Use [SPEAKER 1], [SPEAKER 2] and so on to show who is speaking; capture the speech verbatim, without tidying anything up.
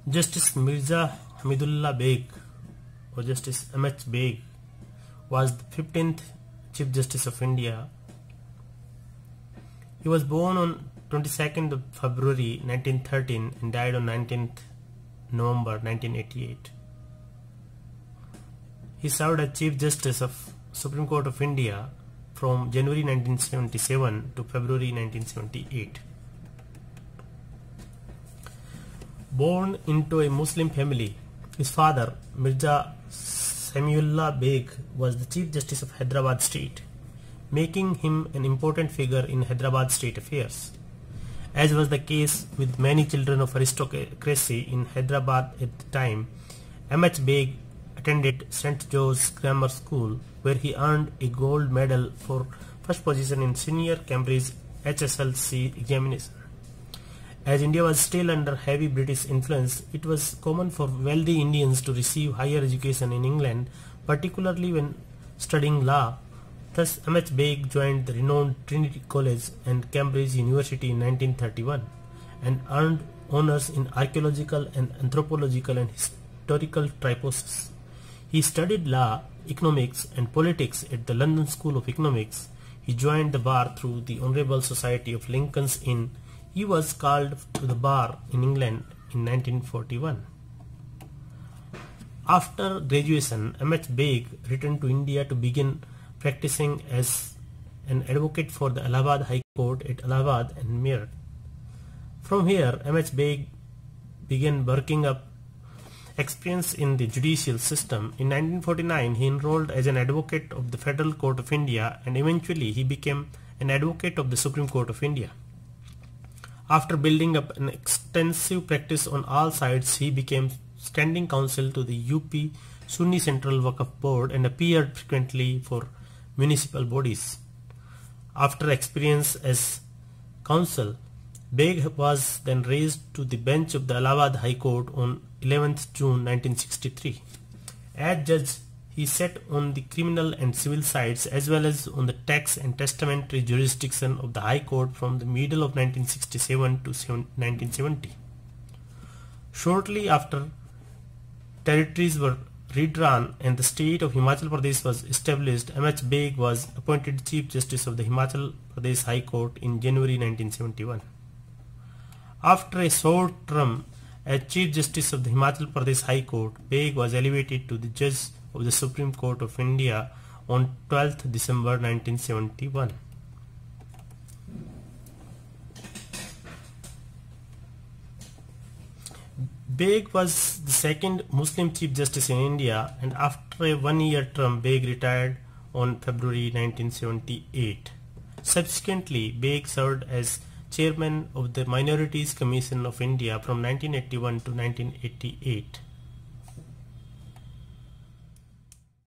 [SPEAKER 1] Justice Mirza Hamidullah Beg, or Justice M H Beg, was the fifteenth Chief Justice of India. He was born on twenty-second of February nineteen thirteen and died on nineteenth November nineteen eighty-eight. He served as Chief Justice of Supreme Court of India from January nineteen seventy-seven to February nineteen seventy-eight. Born into a Muslim family, his father, Mirza Samiullah Beg, was the Chief Justice of Hyderabad State, making him an important figure in Hyderabad state affairs. As was the case with many children of aristocracy in Hyderabad at the time, M H Beg attended Saint Joe's Grammar School, where he earned a gold medal for first position in senior Cambridge H S L C examination. As India was still under heavy British influence, it was common for wealthy Indians to receive higher education in England, particularly when studying law. Thus, M H Beg joined the renowned Trinity College and Cambridge University in nineteen thirty-one and earned honours in archaeological and anthropological and historical triposes. He studied law, economics and politics at the London School of Economics. He joined the bar through the Honourable Society of Lincoln's Inn. He was called to the bar in England in nineteen forty-one. After graduation, M H Beg returned to India to begin practicing as an advocate for the Allahabad High Court at Allahabad and Meerut. From here, M H Beg began working up experience in the judicial system. In nineteen forty-nine, he enrolled as an advocate of the Federal Court of India, and eventually he became an advocate of the Supreme Court of India. After building up an extensive practice on all sides, he became standing counsel to the U P Sunni Central Waqf Board and appeared frequently for municipal bodies. After experience as counsel, Beg was then raised to the bench of the Allahabad High Court on eleventh June nineteen sixty-three. As judge, he sat on the criminal and civil sides as well as on the tax and testamentary jurisdiction of the High Court from the middle of nineteen sixty-seven to nineteen seventy. Shortly after, territories were redrawn and the state of Himachal Pradesh was established, M H Beg was appointed Chief Justice of the Himachal Pradesh High Court in January nineteen seventy-one. After a short term as Chief Justice of the Himachal Pradesh High Court, Beg was elevated to the Judge of the Supreme Court of India on twelfth December nineteen seventy-one. Beg was the second Muslim Chief Justice in India, and after a one-year term, Beg retired on February nineteen seventy-eight. Subsequently, Beg served as Chairman of the Minorities Commission of India from nineteen eighty-one to nineteen eighty-eight.